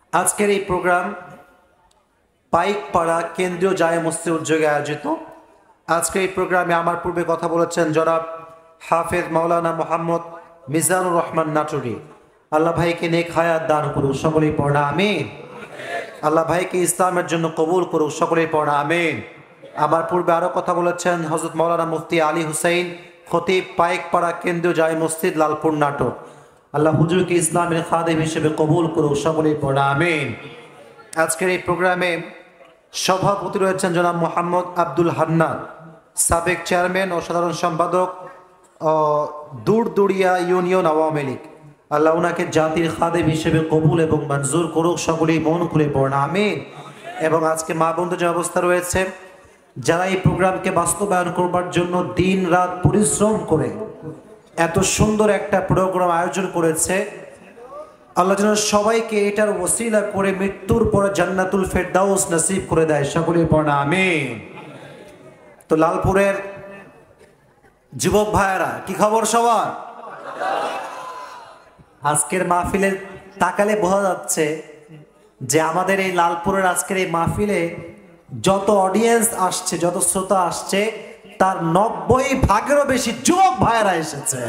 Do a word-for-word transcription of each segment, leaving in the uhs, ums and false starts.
আজকের এই প্রোগ্রাম পাইকপাড়া কেন্দ্রীয় জামে মসজিদ উদ্যোগে আয়োজিত। আজকের এই প্রোগ্রামে আমার পূর্বে কথা বলেছেন জনাব হাফেজ মাওলানা মোহাম্মদ মিজানুর রহমান নাটুরি। আল্লাহ ভাইকে নেক হায়াত দান করুক, সকলেই পড়া আমিন। আল্লাহ ভাইকে ইসলামের জন্য কবুল করুক, সকলেই পড়া আমিন। আমার পূর্বে আরও কথা বলেছেন হযরত মাওলানা মুফতি আলী হুসাইন খতিব, পাইকপাড়া কেন্দ্রীয় জামে মসজিদ, লালপুর, নাটোর। আল্লাহ হুজুরকে ইসলামের খাদেম হিসেবে কবুল করুক, সকলেই পড়া আমিন। আজকের এই প্রোগ্রামে সভাপতি রয়েছেন জনাব মোহাম্মদ আব্দুল হান্নান, সাবেক চেয়ারম্যান ও সাধারণ সম্পাদক দূরদুরিয়া ইউনিয়ন আওয়ামী লীগ। আল্লাহ ওনাকে জাতির খাদেম হিসেবে কবুল এবং মঞ্জুর করুক, সকলেই মন খুলে পড়া আমিন। এবং আজকে মা বন্ধু যে অবস্থা রয়েছে, যারা এই প্রোগ্রামকে বাস্তবায়ন করবার জন্য দিন রাত পরিশ্রম করে এত সুন্দর একটা প্রোগ্রাম আয়োজন করেছে, আল্লাহ যেন সবাইকে এটার ওসিলা করে মৃত্যুর পরে জান্নাতুল ফেরদাউস নসিব করে দেয়, সকলেই পড়া আমিন। তো লালপুরের যুবক ভাইয়েরা, কি খবর সবার? আজকের মাহফিলে তাকালে বোঝা যাচ্ছে যে আমাদের এই লালপুরের আজকের এই মাহফিলে যত অডিয়েন্স আসছে, যত শ্রোতা আসছে, তার নব্বই ভাগেরও বেশি যুবক ভাইয়েরা এসেছে।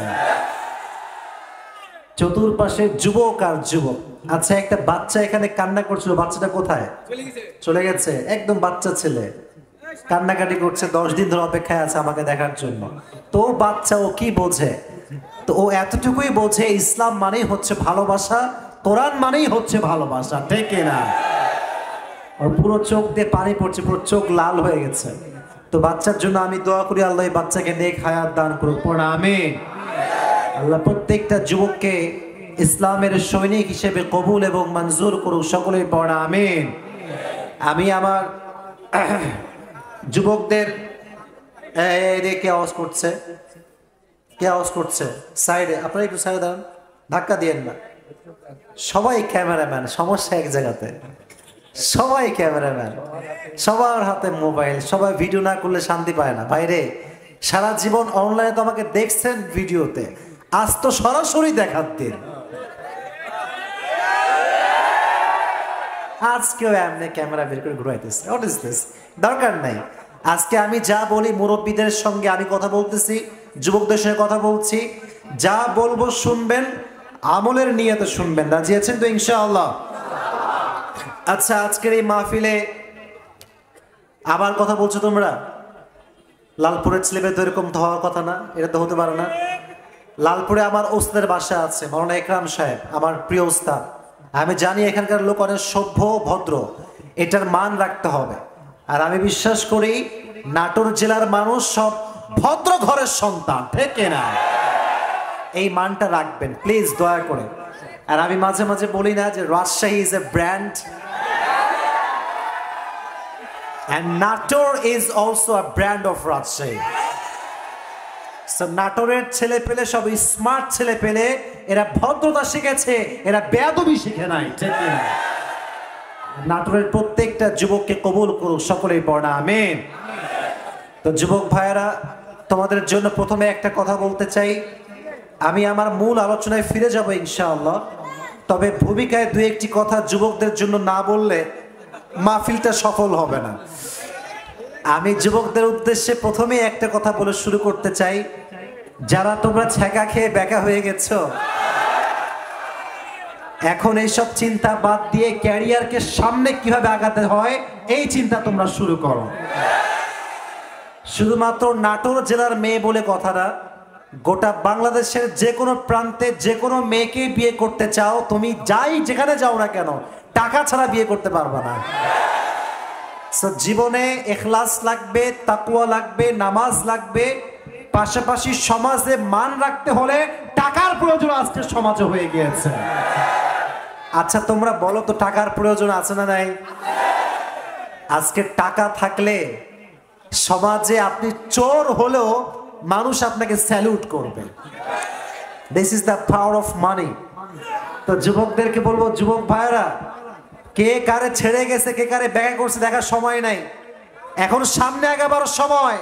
চতুর্পাশে যুবক আর যুবক। আচ্ছা, একটা বাচ্চা এখানে কান্না করছিল, বাচ্চাটা কোথায়? চলে গেছে। একদম বাচ্চা ছেলে কান্নাকাটি করছে, দশ দিন ধরে অপেক্ষায় আছে আমাকে দেখার জন্য। তো বাচ্চা, ও কি বোঝে? তো ও এতটুকুই বোঝে ইসলাম মানেই হচ্ছে ভালোবাসা, কোরআন মানেই হচ্ছে ভালোবাসা, ঠিক না? ওর পুরো চোখ দিয়ে পানি পড়ছে, পুরো চোখ লাল হয়ে গেছে। তো বাচ্চার জন্য আমি দোয়া করি আল্লাহ এই বাচ্চাকে নেক হায়াত দান করুক, পড়া আমিন। আল্লাহ প্রত্যেকটা যুবককে ইসলামের সৈনিক হিসেবে কবুল এবং মঞ্জুর করুক, সকলেই পড়া আমিন। আমি আমার যুবকদের, কে আওয়াজ করছে? কে আওয়াজ করছে? সাইডে, আপনারা একটু সাইডে দাঁড়ান, ধাক্কা দিয়েন না। সবাই ক্যামেরাম্যান, সমস্যা এক জায়গাতে। সবাই ক্যামেরাম্যান, সবার হাতে মোবাইল, সবাই ভিডিও না করলে শান্তি পায় না। বাইরে সারা জীবন অনলাইনে তো আমাকে দেখছেন ভিডিওতে, আজ তো সরাসরি দেখার দিন। আজকেও এমনি ক্যামেরা বের করে ঘুরাইতেছে, হোয়াট ইজ দিস? দরকার নাই। আজকে আমি যা বলি, মুরব্বীদের সঙ্গে আমি কথা বলতেছি, যুবকদের সঙ্গে কথা বলছি, যা বলবো শুনবেন, আমলের নিয়তে শুনবেন। রাজি আছেন তো ইনশাআল্লাহ? আচ্ছা, আজকের এই মাহফিলে আবার কথা বলছো তোমরা? লালপুরের ছেলেমেয়ে তো এরকম তো হওয়ার কথা না, এটা তো হতে পারে না। লালপুরে আমার ওস্তাদের বাসা আছে, মাওলানা একরাম সাহেব, আমার প্রিয় ওস্তাদ। আমি জানি এখানকার লোক অনেক সভ্য ভদ্র, এটার মান রাখতে হবে। আর আমি বিশ্বাস করি নাটোর জেলার মানুষ সব ভদ্র ঘরের সন্তান, ঠিক না? এই মানটা রাখবেন প্লিজ, দয়া করে। আর আমি মাঝে মাঝে বলি না যে Rajshahi is a brand, and Nator is also a brand of Rajshahi. So নাটোরের ছেলে পেলে সব স্মার্ট ছেলে পেলে, এরা ভদ্রতা শিখেছে, এরা বেয়াদবি শিখে নাই, ঠিক না? নাটোরের প্রত্যেকটা যুবককে কবুল করুক, সকলেই পড়া আমিন। তো যুবক ভাইয়েরা, তোমাদের জন্য প্রথমে একটা কথা বলতে চাই। আমি আমার মূল আলোচনায় ফিরে যাব ইনশাআল্লাহ, তবে ভূমিকায় দু একটি কথা যুবকদের জন্য না বললে মাহফিলটা সফল হবে না। আমি যুবকদের উদ্দেশ্যে প্রথমে একটা কথা বলে শুরু করতে চাই। যারা তোমরা ছ্যাঁকা খেয়ে বেকা হয়ে গেছো, এখন এইসব চিন্তা বাদ দিয়ে ক্যারিয়ারকে সামনে কিভাবে আগাতে হয় এই চিন্তা তোমরা শুরু করো। শুধুমাত্র নাটোর জেলার মেয়ে বলে কথা না, গোটা বাংলাদেশের যে কোনো প্রান্তে যে কোনো মেয়েকে বিয়ে করতে চাও, তুমি যাই যেখানে যাও না কেন, টাকা ছাড়া বিয়ে করতে পারবে না। জীবনে ইখলাস লাগবে, তাকওয়া লাগবে, নামাজ লাগবে, পাশাপাশি সমাজে মান রাখতে হলে টাকার প্রয়োজন আজকে সমাজে হয়ে গিয়েছে। আচ্ছা তোমরা বলো তো, টাকার প্রয়োজন আছে না নাই? আজকে টাকা থাকলে সমাজে আপনি চোর হলেও মানুষ আপনাকে স্যালুট করবে। This is the power of money. তো যুবকদেরকে বলবো, যুবক ভাইরা, কে কারে ছেড়ে গেছে, কে কারে ব্যাগা করছে দেখার সময় নাই, এখন সামনে আগাবার সময়।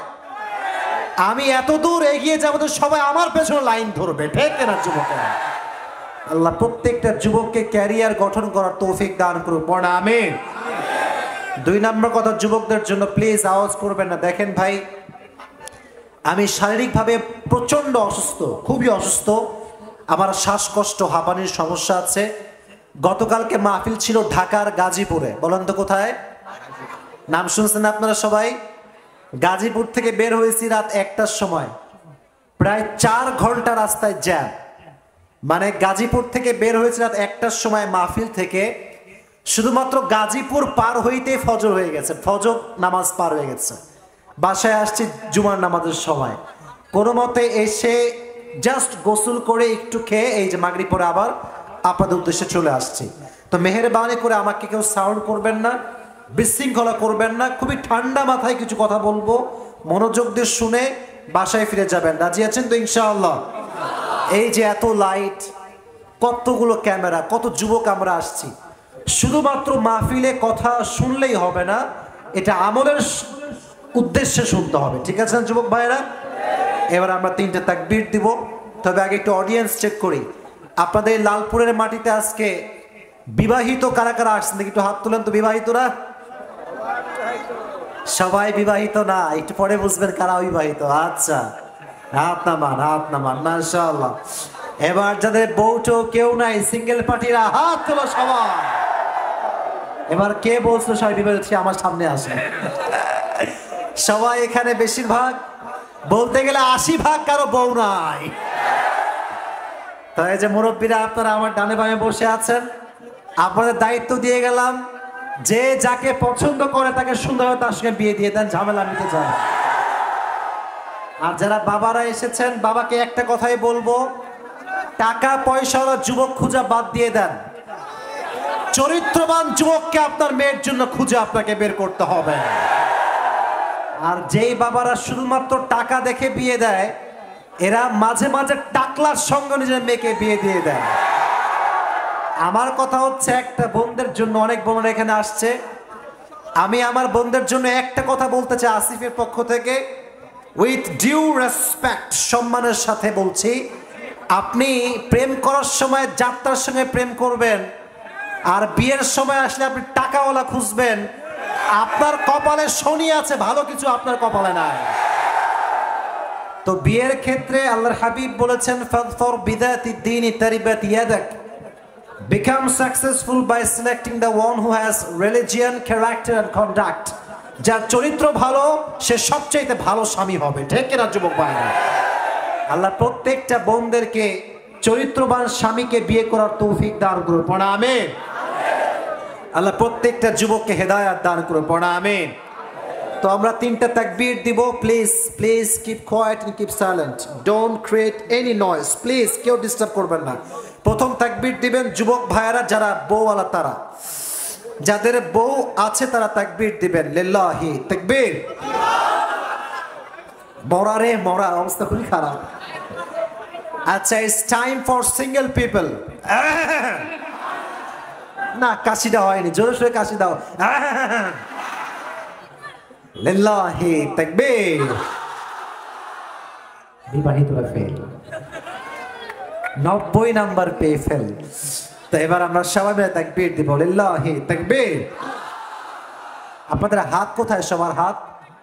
আমি এত দূর এগিয়ে যাবো তো সবাই আমার পেছনে লাইন ধরবে, ঠিক না যুবকেরা? আল্লাহ প্রত্যেকটা যুবককে ক্যারিয়ার গঠন করার তৌফিক দান করুন, পড়া আমিন। দুই নম্বর কথা, যুবকদের জন্য প্লিজ আওয়াজ করবেন না। দেখেন ভাই, আমি শারীরিকভাবে প্রচন্ড অসুস্থ, খুবই অসুস্থ। আমার শ্বাসকষ্ট, হাঁপানির সমস্যা আছে। গতকালকে মাহফিল ছিল ঢাকার গাজীপুরে। বলেন তো কোথায়? নাম শুনছেন আপনারা সবাই? গাজীপুর থেকে বের হয়েছি রাত একটার সময়, প্রায় চার ঘন্টা রাস্তায় জ্যাম। মানে গাজীপুর থেকে বের হয়েছে রাত একটার সময় মাহফিল থেকে, শুধুমাত্র গাজীপুর পার হইতে ফজর হয়ে গেছে, ফজর নামাজ পার হয়ে গেছে। বাসায় আসছি জুমার নামাজের সময়, কোনো মতে এসে জাস্ট গোসল করে একটু খেয়ে এই যে মাগরিব পরে আবার আপনাদের উদ্দেশ্যে চলে আসছি। তো মেহেরবানি করে আমাকে কেউ সাউন্ড করবেন না, বিশৃঙ্খলা করবেন না। খুবই ঠান্ডা মাথায় কিছু কথা বলবো, মনোযোগ দিয়ে শুনে বাসায় ফিরে যাবেন। রাজি আছেন তো ইনশাআল্লাহ? এই যে এত লাইট, কতগুলো ক্যামেরা, কত যুবক আমরা আসছি, শুধুমাত্র মাহফিলে কথা শুনলেই হবে না, এটা আমলের উদ্দেশ্যে শুনতে হবে। ঠিক আছে যুবক ভাইরা? এবার আমরা তিনটে তাকবীর দিব। তবে আগে একটু অডিয়েন্স চেক করি। আপনাদের লালপুরের মাটিতে আজকে বিবাহিত কারা কারা আসছেন দেখি একটু হাত তুলেন তো। বিবাহিতরা সবাই বিবাহিত না, একটু পরে বুঝবেন কারা অবিবাহিত। আচ্ছা, হাত নামান, হাত নামান, মাশাআল্লাহ। এবার যাদের বউটো কেউ নাই, সিঙ্গেল পার্টিরা হাত তোলো সবাই। এবার কে বলছো সবাই বিবাহিত, আমার সামনে আসে। সবাই এখানে বেশিরভাগ, বলতে গেলে আশি ভাগ কারো বউ নাই। তাই যে মুরব্বীরা আপনারা আমার ডানে বামে বসে আছেন, আপনাদের দায়িত্ব দিয়ে গেলাম, যে যাকে পছন্দ করে তাকে সুন্দরভাবে তার সঙ্গে বিয়ে দিয়ে দেন, ঝামেলা মিটে যায়। আর যারা বাবারা এসেছেন, বাবাকে একটা কথাই বলবো, টাকা পয়সাওয়ালা যুবক খুঁজা বাদ দিয়ে দেন। চরিত্রবান যুবককে আপনার মেয়ের জন্য খুঁজে আপনাকে বের করতে হবে। আর যেই বাবারা শুধুমাত্র টাকা দেখে বিয়ে দেয়, এরা মাঝে মাঝে টাকলার সঙ্গে নিজের মেয়েকে বিয়ে দিয়ে দেয়। আমার কথা হচ্ছে একটা বোনদের জন্য, অনেক বোনরা এখানে আসছে, আমি আমার বোনদের জন্য একটা কথা বলতে চাই আসিফের পক্ষ থেকে, উইথ ডিউ রেসপেক্ট, সম্মানের সাথে বলছি, আপনি প্রেম করার সময় যাত্রার সঙ্গে প্রেম করবেন, আর বিয়ের সময় আসলে আপনি টাকাওয়ালা খুঁজবেন, আপনার কপালে শনি আছে, ভালো কিছু আপনার কপালে নাই। তো বিয়ের ক্ষেত্রে আল্লাহর হাবিব বলেছেন, ফাযফর বিযাতি দ্বীনি তারিবাত ইয়াদাক, become successful by selecting the one who has religion, character and conduct. যার চরিত্র ভালো সে সবচেয়ে ভালো স্বামী হবে। ঠিক কিনা যুবক ভাইরা? আল্লাহ প্রত্যেকটা বোনদেরকে চরিত্রবান স্বামীকে বিয়ে করার তৌফিক দান করুন, পড়া আমিন। আল্লাহ প্রত্যেকটা যুবককে হেদায়েত দান করুন, পড়া আমিন। তো আমরা তিনটা তাকবীর দিব। Please please keep quiet and keep silent, don't create any noise, please কেউ ডিস্টার্ব করবেন না। প্রথম তাকবীর দিবেন যুবক ভাইয়েরা, যারা বউওয়ালা তারা, যাদের বউ আছে তারা তাকবীর দিবেন। লিল্লাহি তাকবীর। মরারে মরা, অবস্থা খুবই খারাপ। আচ্ছা, it's time for single people. না, কাশিটা হয়নি, জোরে সোরে কাশি দাও। লিল্লাহি তাকবীর। বিবাহিতরা ফেল, নব্বই নাম্বার পেয়ে ফেল। তো এবার আমরা সবাই মিলে তাকবীর দিব। লিল্লাহি তাকবীর। আপনাদের হাত কোথায়? সবার হাত।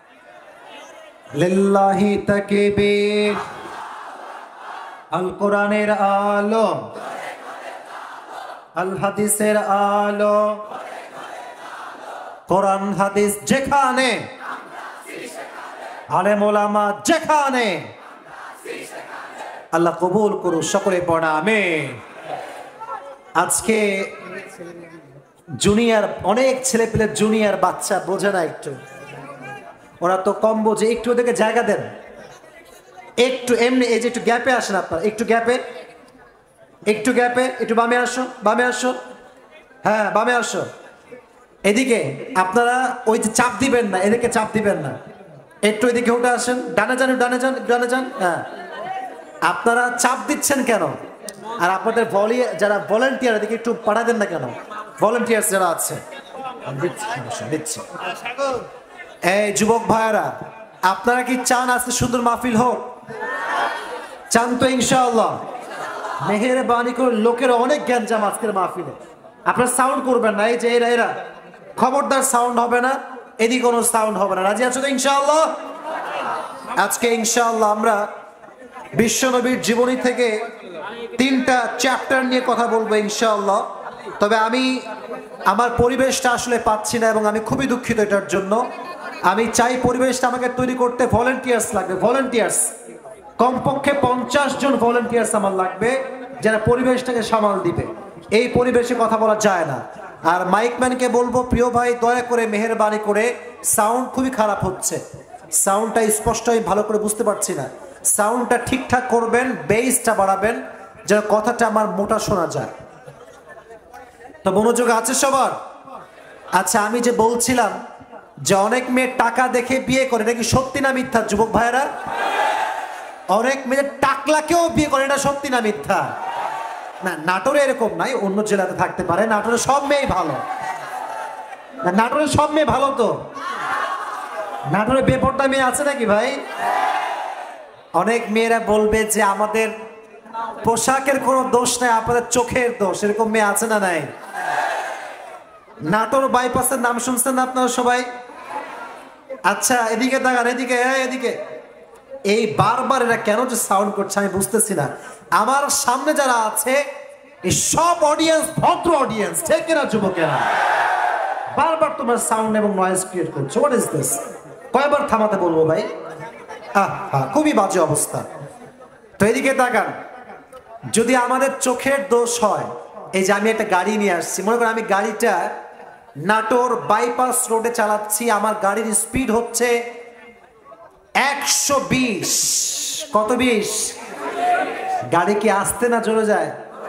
লিল্লাহি তাকবীর। আল কোরআনের আলো, আল হাদিসের আলো, কোরআন হাদিস যেখানে, আলেম ওলামা যেখানে, আল্লাহ কবুল করুন। সকলে পড়া আমিন। আজকে জুনিয়র অনেক ছেলে পেলে, জুনিয়র বাচ্চা বোঝে না একটু, ওরা তো কম বোঝে, একটু ওদেরকে জায়গা দেন, একটু এমনি এই যে একটু গ্যাপে আসেন আপনারা, একটু গ্যাপে, একটু গ্যাপে, একটু বামে আসো, বামে আসো, হ্যাঁ বামে আসো। এদিকে আপনারা ওই যে চাপ দিবেন না, এদিকে চাপ দিবেন না, একটু এদিকে উঠে আসেন, ডানে যান, ডানে যান, ডানে যান। হ্যাঁ, আপনারা চাপ দিচ্ছেন কেন? আর আপনাদের ভলি যারা ভলেন্টিয়ার, এদিকে একটু পাঠা দেন না কেন? ভলেন্টিয়ার যারা আছে দিচ্ছি। এই যুবক ভাইয়েরা, আপনারা কি চান আজকে সুন্দর মাহফিল হোক? চান তো ইনশাআল্লাহ? মেহেরবানি করে। লোকের অনেক গ্যাঞ্জাম আজকের মাহফিলে, আপনার সাউন্ড করবেন না। এই যে এরা এরা খবরদার সাউন্ড হবে না, এদিকে কোনো সাউন্ড হবে না। রাজি আছো তো ইনশাআল্লাহ? আজকে ইনশাআল্লাহ আমরা বিশ্বনবীর জীবনী থেকে তিনটা চ্যাপ্টার নিয়ে কথা বলবো ইনশাআল্লাহ। তবে আমি আমার পরিবেশটা আসলে পাচ্ছি না এবং আমি খুবই দুঃখিত এটার জন্য। আমি চাই পরিবেশটা আমাকে তৈরি করতে ভলেন্টিয়ার্স লাগবে, ভলেন্টিয়ার্স কমপক্ষে পঞ্চাশ জন ভলেন্টিয়ার্স আমার লাগবে যারা পরিবেশটাকে সামাল দিবে। এই পরিবেশে কথা বলা যায় না। আর মাইকম্যানকে বলবো, প্রিয় ভাই দয়া করে মেহেরবানি করে, সাউন্ড খুবই খারাপ হচ্ছে, সাউন্ডটা স্পষ্ট আমি ভালো করে বুঝতে পারছি না। সাউন্ডটা ঠিকঠাক করবেন, বেসটা বাড়াবেন যেন কথাটা আমার মোটা শোনা যায়। তো মনোযোগ আছে সবার? আচ্ছা, আমি যে বলছিলাম যে অনেক মেয়ে টাকা দেখে বিয়ে করে, এটা কি সত্যি না মিথ্যা যুবক ভাইয়েরা? অনেক মেয়ে টাকলাকেও বিয়ে করে, এটা সত্যি না মিথ্যা? না, নাটোরে এরকম নাই, অন্য জেলাতে থাকতে পারে। নাটোরে সব মেয়ে ভালো, নাটোরে সব মেয়ে ভালো তো? নাটোরে বেপরটা মেয়ে আছে নাকি ভাই? অনেক মেয়েরা বলবে যে আমাদের পোশাকের কোনো দোষ নাই, আপনাদের চোখের দোষ, এরকম মেয়ে আছে না নাই? নাটোর বাইপাসের নাম শুনছেন না আপনারা সবাই? আচ্ছা এদিকে তাকান, এদিকে এদিকে। এই বারবার এরা কেন যে সাউন্ড করছে আমি বুঝতেছি না। আমার সামনে যারা আছে এই সব অডিয়েন্স ভদ্র অডিয়েন্স, ঠিক না যুবকেরা? বারবার তোমার সাউন্ড এবং নয়েজ ক্রিয়েট করছো, হোয়াট ইজ দিস? কয়বার থামাতে বলবো ভাই? আহা, খুবই বাজে অবস্থা। তো এদিকে তাকান, যদি আমাদের চোখের দোষ হয়, এই যে আমি একটা গাড়ি নিয়ে আসছি, মনে করেন আমি গাড়িটা নাটোর বাইপাস রোডে চালাচ্ছি, আমার গাড়ির স্পিড হচ্ছে একশো বিশ। কত বিশ? গাড়ি কি আসতে না জোরে যায়?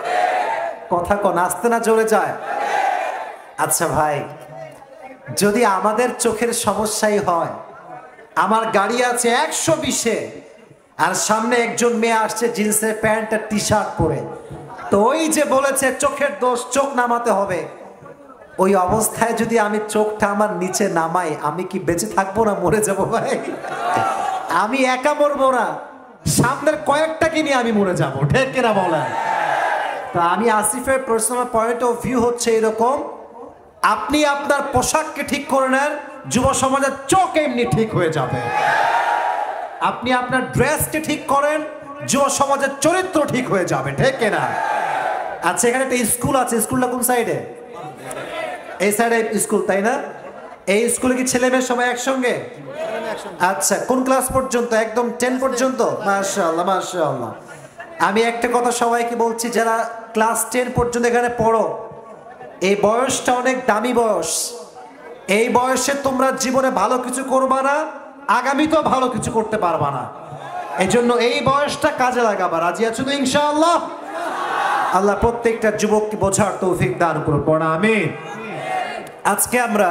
কথা কোন, আসতে না জোরে যায়? আচ্ছা ভাই, যদি আমাদের চোখের সমস্যাই হয়, আমার গাড়ি আছে একশো বিশে, আর সামনে একজন মেয়ে আসছে জিন্সের প্যান্ট আর টি শার্ট পরে, তো ওই যে বলেছে চোখের দোষ, চোখ নামাতে হবে, ওই অবস্থায় যদি আমি চোখটা আমার নিচে নামাই, আমি কি বেঁচে থাকবো না মরে যাবো ভাই? আমি একা মরবো না, সামনের কয়েকটাকে নিয়ে আমি মরে যাবো, ঠিক কিনা বলেন? তা আমি আসিফের পার্সোনাল পয়েন্ট অফ ভিউ হচ্ছে এরকম, আপনি আপনার পোশাককে ঠিক করে নেন, যুব সমাজের চোখ এমনি ঠিক হয়ে যাবে। আপনি আপনার ড্রেসকে ঠিক করেন, যুব সমাজের চরিত্র ঠিক হয়ে যাবে, ঠিক কিনা? আচ্ছা, এখানে একটা স্কুল আছে, স্কুলটা কোন সাইডে? এই সাইডে স্কুল, তাই না? এই স্কুলে কি ছেলে মেয়ে সবাই একসঙ্গে? আচ্ছা, কোন ক্লাস পর্যন্ত? একদম টেন পর্যন্ত? মাশাআল্লাহ মাশাআল্লাহ। আমি একটা কথা সবাইকে বলছি, যারা ক্লাস টেন পর্যন্ত এখানে পড়ো, এই বয়সটা অনেক দামি বয়স। এই বয়সে তোমরা জীবনে ভালো কিছু করবা না, আগামীতেও ভালো কিছু করতে পারবা না। এই জন্য এই বয়সটা কাজে লাগাবা। রাজি আছো তো ইনশাআল্লাহ? আল্লাহ প্রত্যেকটা যুবককে বোঝার তৌফিক দান করুন, আমিন। আজকে আমরা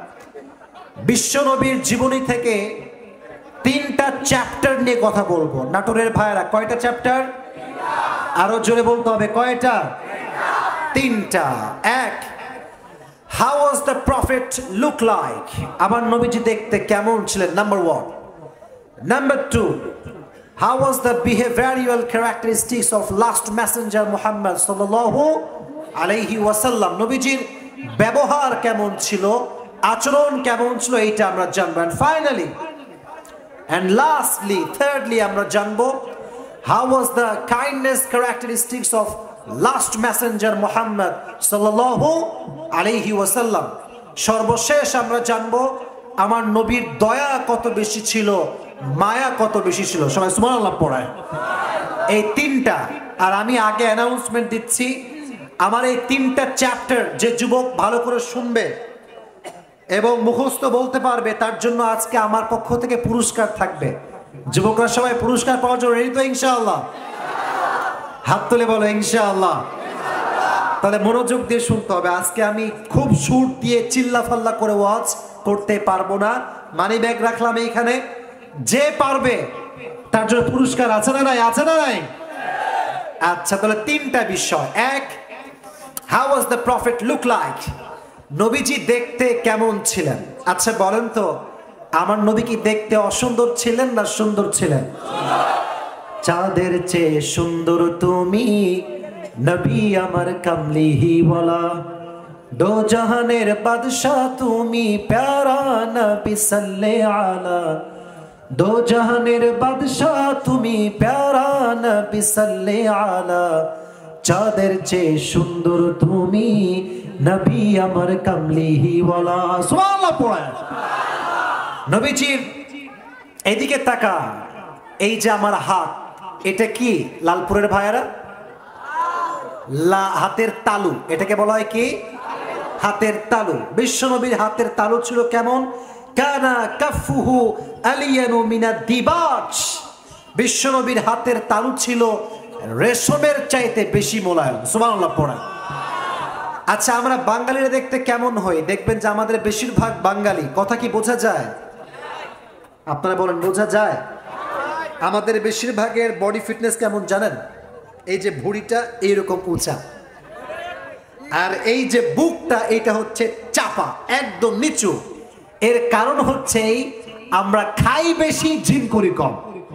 বিশ্বনবীর জীবনী থেকে তিনটা চ্যাপ্টার নিয়ে কথা বলবো। নাটোরের ভাইয়েরা, কয়টা চ্যাপ্টার? আরো জোরে বলতে হবে, কয়টা? তিনটা। এক, how was the prophet look like? আমার নবীজি দেখতে কেমন ছিলেন, number one. Number two, how was the behavioural characteristics of last messenger Muhammad সাল্লাল্লাহু আলাইহি ওয়াসাল্লাম? নবীজির ব্যবহার কেমন ছিল, আচরণ কেমন ছিল, এইটা আমরা জানবো। And finally and lastly thirdly আমরা জানবো how was the kindness characteristics of last messenger Muhammad সাল্লাল্লাহু আলাইহি ওয়াসাল্লাম। সর্বশেষ আমরা জানবো আমার নবীর দয়া কত বেশি ছিল, মায়া কত বেশি ছিল। সবাই সুবহানাল্লাহ পড়ায়। এই তিনটা। আর আমি আগে অ্যানাউন্সমেন্ট দিচ্ছি, আমার এই তিনটা চ্যাপ্টার যে যুবক ভালো করে শুনবে এবং মুখস্থ বলতে পারবে, তার জন্য আজকে আমার পক্ষ থেকে পুরস্কার থাকবে। যুবকরা সবাই পুরস্কার পাওয়ার জন্য রেডি তো ইনশাআল্লাহ? হাত তুলে বলো ইনশাআল্লাহ। তাহলে মনোযোগ দিয়ে শুনতে হবে। আজকে আমি খুব সুর দিয়ে চিল্লা ফাল্লা করে ওয়াজ করতে পারবো না। মানি ব্যাগ রাখলাম এইখানে, যে পারবে তার জন্য পুরস্কার আছে না নাই? আছে না নাই? আচ্ছা, তাহলে তিনটা বিষয়। এক, how was the prophet look like? নবীজি দেখতে কেমন ছিলেন? আচ্ছা বলেন তো, আমার নবী কি দেখতে অসুন্দর ছিলেন না সুন্দর ছিলেন? চাঁদের চেয়ে সুন্দর তুমি, নবী আমার কামলিহি ওয়ালা। দো জাহানের বাদশাহ তুমি, প্যারা নবী সাল্লে আলা। দো জাহানের বাদশাহ তুমি, প্যারা নবী সাল্লে আলা। চাঁদের চেয়ে সুন্দর তুমি, নবী আমার কামলিহি ওয়ালা। সুবহানাল্লাহ পড়ে। নবীজির এদিকে তাকা। এই যে আমার হাত, এটা কি লালপুরের ভাইয়েরা? হাতের তালু, এটাকে বলা হয় কি? হাতের তালু। বিশ্বনবীর হাতের তালু ছিল কেমন? কানা কাফুহু আলিয়ানু মিনাদ দিবাজ। বিশ্বনবীর হাতের তালু ছিল রেশমের চাইতে বেশি মোলায়েম। সুবহানাল্লাহ পড়া। আচ্ছা, আমরা বাঙালিরা দেখতে কেমন হই? দেখবেন যে আমাদের বেশিরভাগ বাঙালি, কথা কি বোঝা যায়? আপনারা বলেন, বোঝা যায়? আমাদের বেশিরভাগের বডি ফিটনেস কেমন জানেন? এই যে ভুঁড়িটা এইরকম উঁচা, আর এই যে বুকটা এটা হচ্ছে চাপা, একদম নিচু। এর কারণ হচ্ছে আমরা খাই বেশি, জিম করি কম।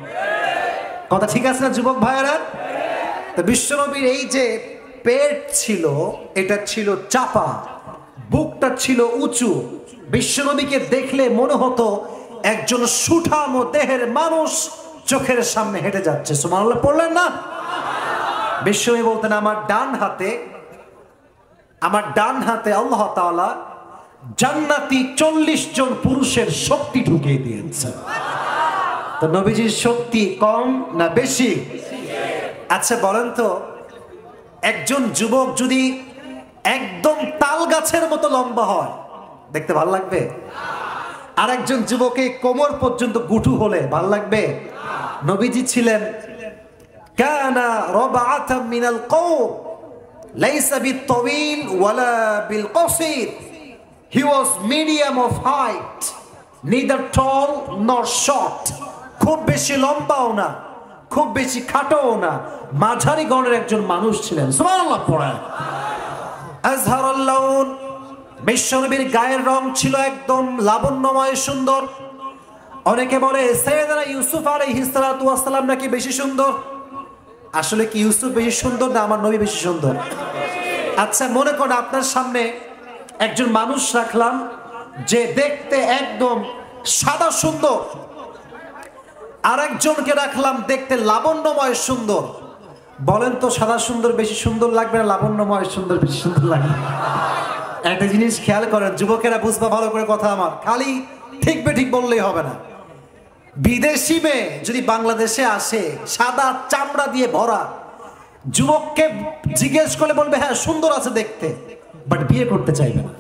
কথা ঠিক আছে না যুবক ভাইয়েরা? তো বিশ্বনবীর এই যে পেট ছিল, এটা ছিল চাপা, বুকটা ছিল উঁচু। বিশ্বনবীকে দেখলে মনে হতো একজন সুঠাম দেহের মানুষ চোখের সামনে হেঁটে যাচ্ছে। সুবহানাল্লাহ পড়লেন না? বিশ্বনবী বলতেন, আমার ডান হাতে আমার ডান হাতে আল্লাহ তাআলা জান্নাতি চল্লিশ জন পুরুষের শক্তি ঢুকিয়ে দিয়েছে। তো নবীজির শক্তি কম না বেশি? আচ্ছা বলেন তো, একজন যুবক যদি একদম তাল গাছের মতো লম্বা হয়, দেখতে ভালো লাগবে? আর একজন যুবকে কোমর পর্যন্ত গুটু হলে ভালো লাগবে? নবীজি ছিলেন কানা রাবআতাম মিনাল কওম লাইসা বিত-তাওয়িল ওয়ালা বিল-কাসির। He was medium of height, neither tall nor short। খুব বেশি লম্বাও না, খুব বেশি খাটোও না, মাঝারি গণের একজন মানুষ ছিলেন। সুবহানাল্লাহ পড়েন। আজহারুল লাউন, বিশ্বনবীর গায়ের রং ছিল একদম লাবণ্যময়, সুন্দর। অনেকে বলে সাইয়েদনা ইউসুফ আলাইহিস সালাতু ওয়াস সালাম নাকি বেশি সুন্দর। আসলে কি ইউসুফ বেশি সুন্দর না আমার নবী বেশি সুন্দর? আচ্ছা, মনে করেন আপনার সামনে একজন মানুষ রাখলাম যে দেখতে একদম সাদা সুন্দর, আর একজনকে রাখলাম দেখতে লাবণ্যময় সুন্দর। বলেন তো সাদা সুন্দর বেশি সুন্দর লাগবে না লাবণ্যময় সুন্দর বেশি সুন্দর লাগবে? একটা জিনিস খেয়াল করেন যুবকেরা, বুঝবা ভালো করে কথা আমার, খালি ঠিক বে ঠিক বললেই হবে না। বিদেশি মেয়ে যদি বাংলাদেশে আসে, সাদা চামড়া দিয়ে ভরা, যুবককে জিজ্ঞেস করলে বলবে হ্যাঁ সুন্দর আছে দেখতে, বাট বিয়ে করতে চাইবে না।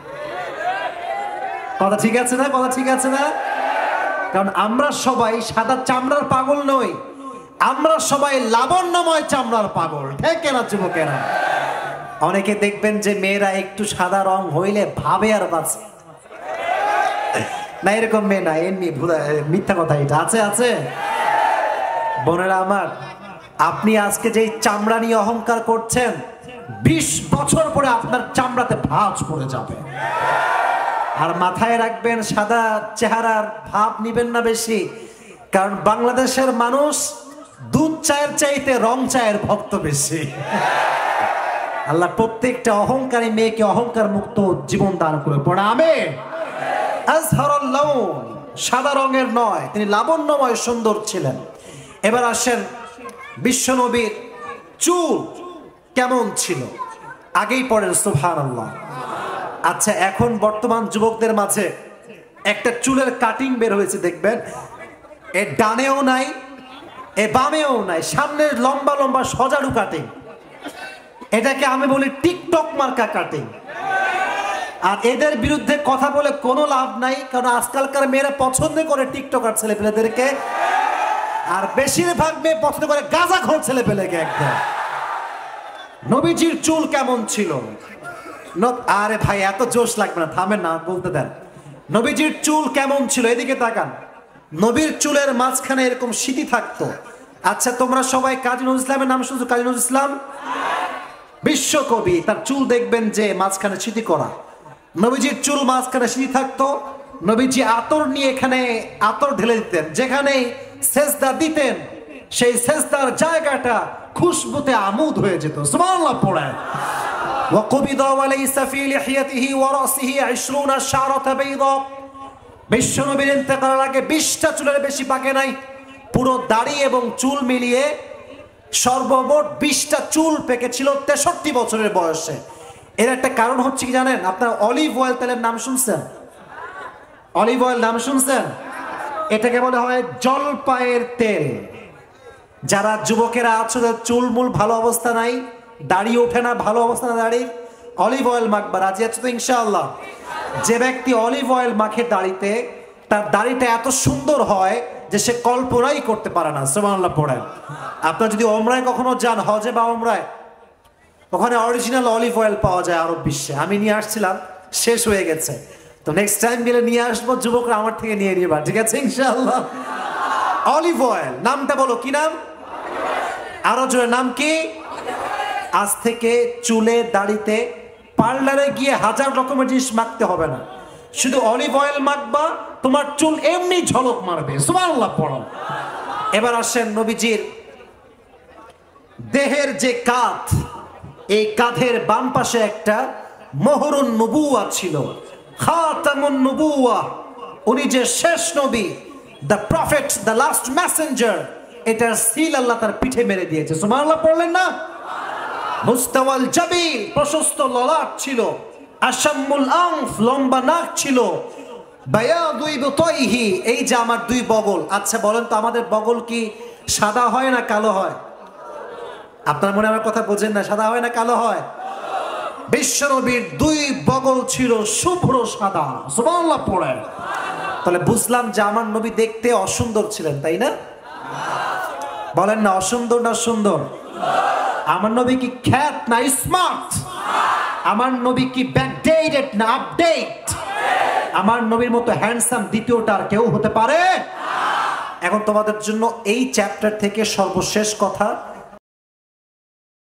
কথা ঠিক আছে না? কথা ঠিক আছে না? কারণ আমরা সবাই সাদা চামড়ার পাগল নই, আমরা সবাই লাবণ্যময় চামড়ার পাগল। ঠিক না যুবকেরা? অনেকে দেখবেন যে মেয়েরা একটু সাদা রং হইলে ভাবে আর বাঁচে না, এরকম মেয়ে না, এমনি মিথ্যা কথা। এটা আছে আছে বোনেরা আমার, আপনি আজকে যে চামড়া নিয়ে অহংকার করছেন, বিশ বছর পরে আপনার চামড়াতে ভাঁজ পড়ে যাবে। আর মাথায় রাখবেন, সাদা চেহারার ভাব নিবেন না বেশি, কারণ বাংলাদেশের মানুষ দুধ চায়ের চাইতে রং চায়ের ভক্ত বেশি। আল্লাহ প্রত্যেকটা অহংকারী মেয়েকে অহংকার মুক্ত জীবন দান করে পড়ে। আমিন। আজহারুল লাউন, সাদা রঙের নয়, তিনি লাবণ্যময় সুন্দর ছিলেন। এবার আসেন বিশ্বনবীর চুল কেমন ছিল, আগেই পড়েন সুবহানাল্লাহ। আচ্ছা, এখন বর্তমান যুবকদের মাঝে একটা চুলের কাটিং বের হয়েছে, দেখবেন এ ডানেও নাই, এ বামেও নাই, সামনের লম্বা লম্বা সজারু কাটিং। এটাকে আমি বলি টিকটক মার্কা কাটিং। আর এদের বিরুদ্ধে কথা বলে কোনো লাভ নাই, কারণ আজকালকার মেয়েরা পছন্দ করে টিকটকার ছেলেপেলেদেরকে, আর বেশিরভাগ মেয়ে পছন্দ করে গাঁজাখোর ছেলেপেলেকে। একদম নবীজির চুল কেমন ছিল? আরে ভাই এত জোশ লাগবে না, থামেন না, বলতে দেন। নবীজির চুল কেমন ছিল? এদিকে তাকান। নবীর চুলের মাঝখানে এরকম সিঁথি থাকতো। আচ্ছা, তোমরা সবাই কাজী নজরুল ইসলামের নাম শুনছো? কাজী নজরুল ইসলাম বিশ্বকবি, তার চুল দেখবেন যে মাঝখানে সিঁথি করা। নবীজির চুল মাঝখানে সিঁথি থাকতো। নবীজি আতর নিয়ে এখানে আতর ঢেলে দিতেন, যেখানে সেজদা দিতেন সেই সেজদার জায়গাটা খুশবুতে আমোদ হয়ে যেত। সুবহানাল্লাহ পড়ে। وقبض وليس في لحيته ورأسه عشرون شعرة بيضاء। বিশ্বনবীর ইন্তেকালের আগে বিশটা চুলের বেশি পাকে নাই। পুরো দাড়ি এবং চুল মিলিয়ে সর্বমোট বিশটা চুল পেকেছিল তেষট্টি বছরের বয়সে। এর একটা কারণ হচ্ছে কি জানেন? আপনার অলিভ অয়েল তেলের নাম শুনছেন? অলিভ অয়েল নাম শুনছেন? এটাকে বলা হয় জলপাইয়ের তেল। যারা যুবকেরা আছো, চুল মূল ভালো অবস্থা নাই, দাড়ি ওঠে না, ভালো অবস্থা না দাড়ি, অলিভ অয়েল মাখবা। রাজি আছো তো ইনশাআল্লাহ? যে ব্যক্তি অলিভ অয়েল মাখে দাড়িতে, তার দাড়িটা এত সুন্দর হয় যে সে কল্পনাই করতে পারে না। সুবহানাল্লাহ পড়েন। আপনার যদি ওমরায় কখনো যান, হজে বা ওমরায়, ওখানে অরিজিনাল অলিভ অয়েল পাওয়া যায় আরব বিশ্বে। আমি নিয়ে আসছিলাম, শেষ হয়ে গেছে। তো নেক্সট টাইম গেলে নিয়ে আসবো, যুবকরা আমার থেকে নিয়ে নিবা, ঠিক আছে ইনশাআল্লাহ? অলিভ অয়েল নামটা বলো, কি নাম? আরো জোরে, নাম কি? আজ থেকে চুলে দাড়িতে পার্লারে গিয়ে হাজার রকমের জিনিস মাখতে হবে না, শুধু অলিভ অয়েল মাখবা, তোমার চুল এমনি ঝলক মারবে। সুবহানাল্লাহ পড়ো। এবার আসেন নবীজির দেহের যে কাঁধ, এই কাঁধের বাম পাশে একটা মোহরুন নবুয়া ছিল, খাতামুন নবুয়া। উনি যে শেষ নবী, the prophet, the last messenger, এটার সিল আল্লাহ তার পিঠে মেরে দিয়েছে। সুবহানাল্লাহ পড়লেন না? মুস্তাওয়াল জাবিল, প্রশস্ত ললাট ছিল। আশাম্মুল আনফ, লম্বা নাক ছিল। বায়াদু ইবতাইহি, এই যে আমার দুই বগল। আচ্ছা বলেন তো, আমাদের বগল কি সাদা হয় না কালো হয়? আপনার মনে আমার কথা বোঝেন না, সাদা হয় না কালো হয়? বিশ্বনবীর দুই বগল ছিল শুভ্র সাদা। সুবহানাল্লাহ পড়ে। তাহলে বুঝলাম যে আমার নবী দেখতে অসুন্দর ছিলেন, তাই না? বলেন না, অসুন্দর না সুন্দর? আমার নবী কি খ্যাত না স্মার্ট? আমার নবী কি ব্যাকডেটেড না আপডেট? আমার নবীর মতো হ্যান্ডসাম দ্বিতীয়টা আর কেউ হতে পারে? এখন তোমাদের জন্য এই চ্যাপ্টার থেকে সর্বশেষ কথা,